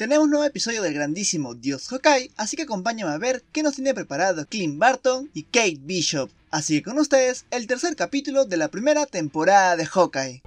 Tenemos un nuevo episodio del grandísimo Dios Hawkeye, así que acompáñame a ver qué nos tiene preparado Clint Barton y Kate Bishop. Así que con ustedes, el tercer capítulo de la primera temporada de Hawkeye.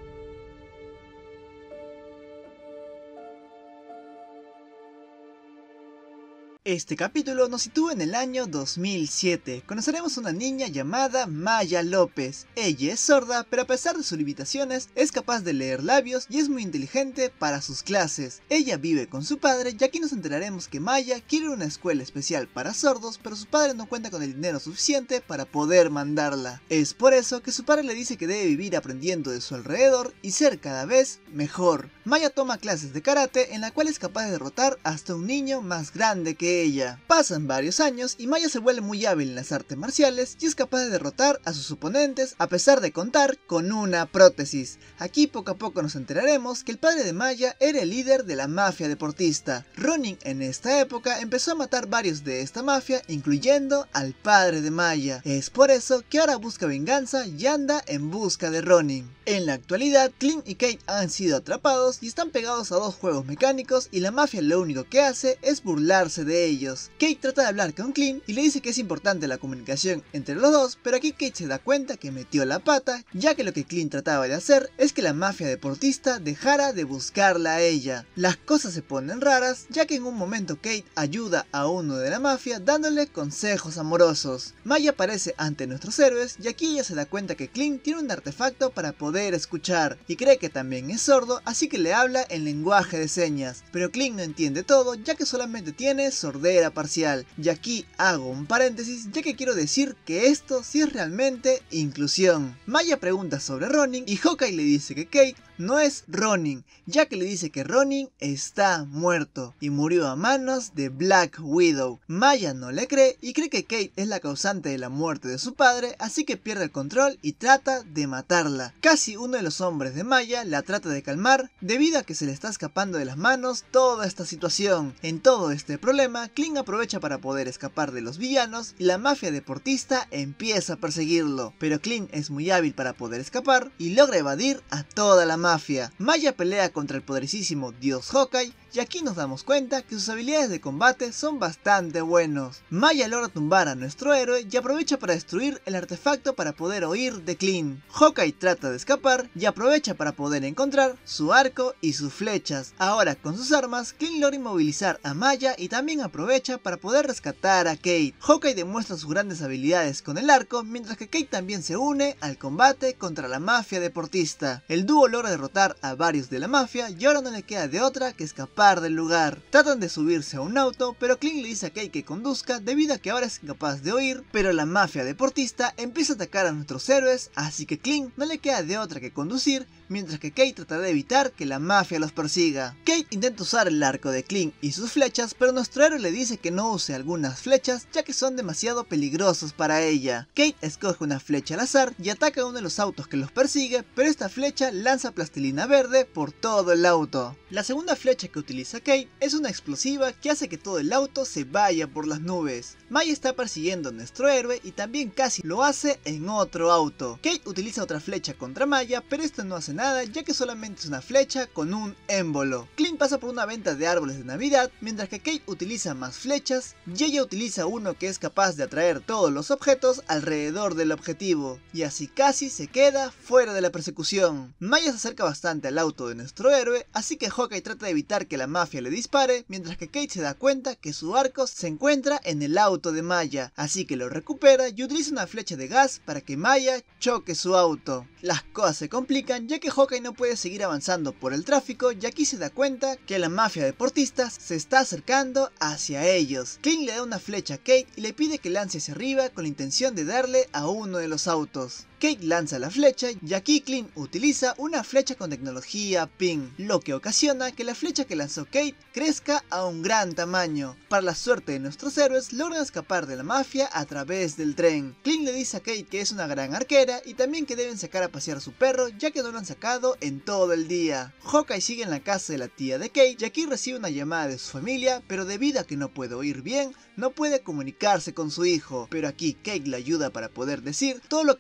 Este capítulo nos sitúa en el año 2007. Conoceremos a una niña llamada Maya López. Ella es sorda, pero a pesar de sus limitaciones, es capaz de leer labios y es muy inteligente para sus clases. Ella vive con su padre y aquí nos enteraremos que Maya quiere una escuela especial para sordos, pero su padre no cuenta con el dinero suficiente para poder mandarla. Es por eso que su padre le dice que debe vivir aprendiendo de su alrededor y ser cada vez mejor. Maya toma clases de karate en la cual es capaz de derrotar hasta un niño más grande que ella. Pasan varios años y Maya se vuelve muy hábil en las artes marciales y es capaz de derrotar a sus oponentes a pesar de contar con una prótesis. Aquí poco a poco nos enteraremos que el padre de Maya era el líder de la mafia deportista. Ronin en esta época empezó a matar varios de esta mafia, incluyendo al padre de Maya. Es por eso que ahora busca venganza y anda en busca de Ronin. En la actualidad, Clint y Kate han sido atrapados y están pegados a dos juegos mecánicos y la mafia lo único que hace es burlarse de ellos. Kate trata de hablar con Clint y le dice que es importante la comunicación entre los dos, pero aquí Kate se da cuenta que metió la pata, ya que lo que Clint trataba de hacer es que la mafia deportista dejara de buscarla a ella. Las cosas se ponen raras, ya que en un momento Kate ayuda a uno de la mafia dándole consejos amorosos. Maya aparece ante nuestros héroes y aquí ella se da cuenta que Clint tiene un artefacto para poder escuchar y cree que también es sordo, así que le habla en lenguaje de señas, pero Clint no entiende todo ya que solamente tiene sordera parcial. Y aquí hago un paréntesis ya que quiero decir que esto sí es realmente inclusión. Maya pregunta sobre Ronin y Hawkeye le dice que Kate no es Ronin, ya que le dice que Ronin está muerto y murió a manos de Black Widow. Maya no le cree y cree que Kate es la causante de la muerte de su padre, así que pierde el control y trata de matarla. Casi uno de los hombres de Maya la trata de calmar debido a que se le está escapando de las manos toda esta situación. En todo este problema, Clint aprovecha para poder escapar de los villanos y la mafia deportista empieza a perseguirlo, pero Clint es muy hábil para poder escapar y logra evadir a toda la mafia. Maya pelea contra el poderosísimo Dios Hawkeye y aquí nos damos cuenta que sus habilidades de combate son bastante buenos. Maya logra tumbar a nuestro héroe y aprovecha para destruir el artefacto para poder huir de Clint. Hawkeye trata de escapar y aprovecha para poder encontrar su arco y sus flechas. Ahora con sus armas, Clint logra inmovilizar a Maya y también aprovecha para poder rescatar a Kate. Hawkeye demuestra sus grandes habilidades con el arco, mientras que Kate también se une al combate contra la mafia deportista. El dúo logra derrotar a varios de la mafia y ahora no le queda de otra que escapar del lugar. Tratan de subirse a un auto, pero Clint le dice a Kate que conduzca debido a que ahora es incapaz de oír, pero la mafia deportista empieza a atacar a nuestros héroes, así que Clint no le queda de otra que conducir, mientras que Kate trata de evitar que la mafia los persiga. Kate intenta usar el arco de Clint y sus flechas, pero nuestro héroe le dice que no use algunas flechas ya que son demasiado peligrosos para ella. Kate escoge una flecha al azar y ataca a uno de los autos que los persigue, pero esta flecha lanza plastilina verde por todo el auto. La segunda flecha que utiliza Kate es una explosiva que hace que todo el auto se vaya por las nubes. Maya está persiguiendo a nuestro héroe y también casi lo hace en otro auto. Kate utiliza otra flecha contra Maya, pero esta no hace nada ya que solamente es una flecha con un émbolo. Clint pasa por una venta de árboles de Navidad, mientras que Kate utiliza más flechas y ella utiliza uno que es capaz de atraer todos los objetos alrededor del objetivo, y así casi se queda fuera de la persecución. Maya se acerca bastante al auto de nuestro héroe, así que Hawkeye trata de evitar que la mafia le dispare, mientras que Kate se da cuenta que su arco se encuentra en el auto de Maya, así que lo recupera y utiliza una flecha de gas para que Maya choque su auto. Las cosas se complican ya que Hawkeye no puede seguir avanzando por el tráfico y aquí se da cuenta que la mafia deportista se está acercando hacia ellos. Clint le da una flecha a Kate y le pide que lance hacia arriba con la intención de darle a uno de los autos. Kate lanza la flecha y aquí Clint utiliza una flecha con tecnología PIN, lo que ocasiona que la flecha que lanzó Kate crezca a un gran tamaño. Para la suerte de nuestros héroes, logran escapar de la mafia a través del tren. Clint le dice a Kate que es una gran arquera y también que deben sacar a pasear a su perro ya que no lo han sacado en todo el día. Hawkeye sigue en la casa de la tía de Kate y aquí recibe una llamada de su familia, pero debido a que no puede oír bien, no puede comunicarse con su hijo. Pero aquí Kate le ayuda para poder decir todo lo que su hijo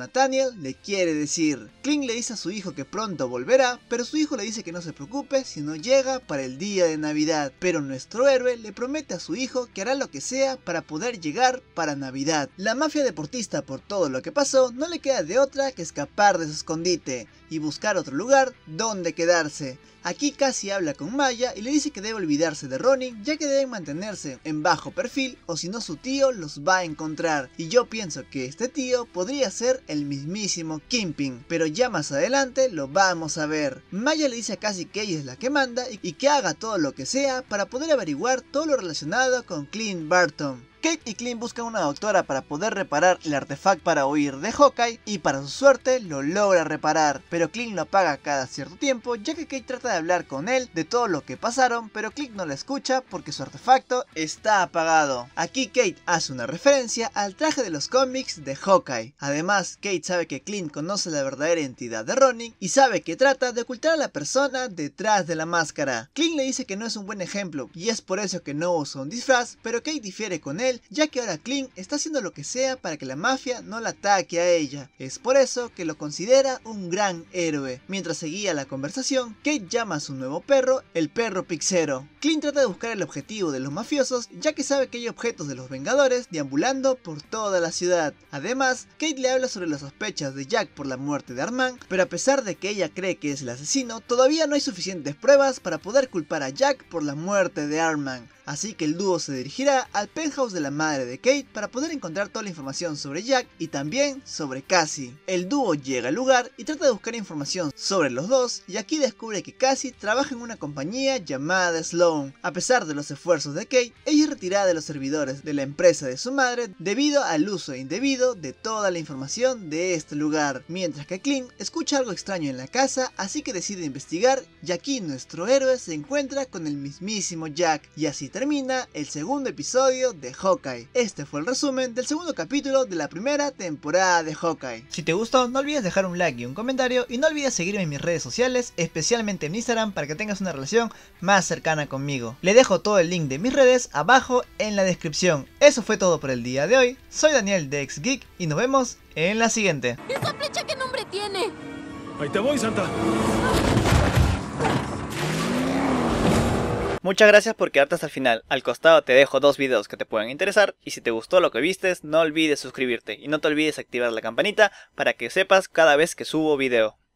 Nathaniel le quiere decir. Clint le dice a su hijo que pronto volverá, pero su hijo le dice que no se preocupe si no llega para el día de Navidad. Pero nuestro héroe le promete a su hijo que hará lo que sea para poder llegar para Navidad. La mafia deportista, por todo lo que pasó, no le queda de otra que escapar de su escondite y buscar otro lugar donde quedarse. Aquí Cassie habla con Maya y le dice que debe olvidarse de Ronin, ya que deben mantenerse en bajo perfil o si no su tío los va a encontrar. Y yo pienso que este tío podría ser el mismísimo Kingpin, pero ya más adelante lo vamos a ver. Maya le dice a Cassie que ella es la que manda y que haga todo lo que sea para poder averiguar todo lo relacionado con Clint Barton. Kate y Clint buscan una doctora para poder reparar el artefacto para huir de Hawkeye y para su suerte lo logra reparar, pero Clint lo apaga cada cierto tiempo ya que Kate trata de hablar con él de todo lo que pasaron, pero Clint no la escucha porque su artefacto está apagado. Aquí Kate hace una referencia al traje de los cómics de Hawkeye. Además, Kate sabe que Clint conoce la verdadera identidad de Ronin y sabe que trata de ocultar a la persona detrás de la máscara. Clint le dice que no es un buen ejemplo y es por eso que no usa un disfraz, pero Kate difiere con él, ya que ahora Clint está haciendo lo que sea para que la mafia no la ataque a ella. Es por eso que lo considera un gran héroe. Mientras seguía la conversación, Kate llama a su nuevo perro, el perro Pixero. Clint trata de buscar el objetivo de los mafiosos, ya que sabe que hay objetos de los Vengadores deambulando por toda la ciudad. Además, Kate le habla sobre las sospechas de Jack por la muerte de Armand, pero a pesar de que ella cree que es el asesino, todavía no hay suficientes pruebas para poder culpar a Jack por la muerte de Armand. Así que el dúo se dirigirá al penthouse de la madre de Kate para poder encontrar toda la información sobre Jack y también sobre Cassie. El dúo llega al lugar y trata de buscar información sobre los dos, y aquí descubre que Cassie trabaja en una compañía llamada Sloan. A pesar de los esfuerzos de Kate, ella es retirada de los servidores de la empresa de su madre debido al uso indebido de toda la información de este lugar, mientras que Clint escucha algo extraño en la casa, así que decide investigar, y aquí nuestro héroe se encuentra con el mismísimo Jack, y así termina el segundo episodio de Hawkeye. Este fue el resumen del segundo capítulo de la primera temporada de Hawkeye. Si te gustó, no olvides dejar un like y un comentario, y no olvides seguirme en mis redes sociales, especialmente en Instagram, para que tengas una relación más cercana conmigo. Le dejo todo el link de mis redes abajo en la descripción. Eso fue todo por el día de hoy. Soy Daniel de XGeek y nos vemos en la siguiente. ¿Esa flecha qué nombre tiene? Ahí te voy, Santa. Muchas gracias por quedarte hasta el final. Al costado te dejo dos videos que te pueden interesar, y si te gustó lo que vistes, no olvides suscribirte y no te olvides activar la campanita para que sepas cada vez que subo video.